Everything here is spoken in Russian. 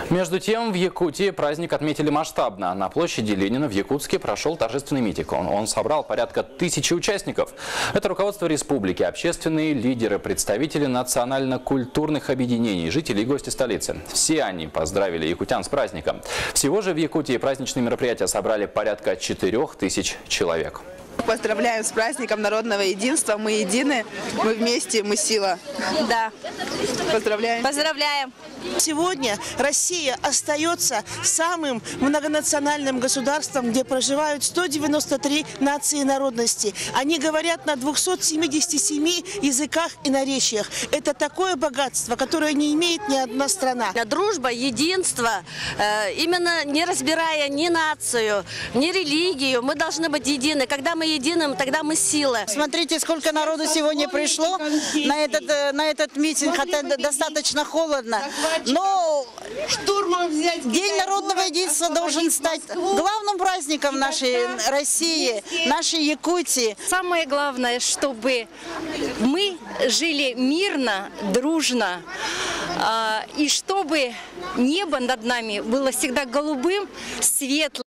Между тем, в Якутии праздник отметили масштабно. На площади Ленина в Якутске прошел торжественный митинг. Он собрал порядка 1000 участников. Это руководство республики, общественные лидеры, представители национально-культурных объединений, жители и гости столицы. Все они поздравили якутян с праздником. Всего же в Якутии праздничные мероприятия собрали порядка 4000 человек. Поздравляем с праздником народного единства. Мы едины, мы вместе, мы сила. Да. Поздравляем. Поздравляем. Сегодня Россия остается самым многонациональным государством, где проживают 193 нации и народности. Они говорят на 277 языках и наречиях. Это такое богатство, которое не имеет ни одна страна. Дружба, единство, именно не разбирая ни нацию, ни религию, мы должны быть едины. Когда мы едины, тогда мы сила. Смотрите, сколько народу сегодня пришло на этот митинг, хотя достаточно холодно. Но День народного единства должен стать главным праздником нашей России, нашей Якутии. Самое главное, чтобы мы жили мирно, дружно, и чтобы небо над нами было всегда голубым, светлым.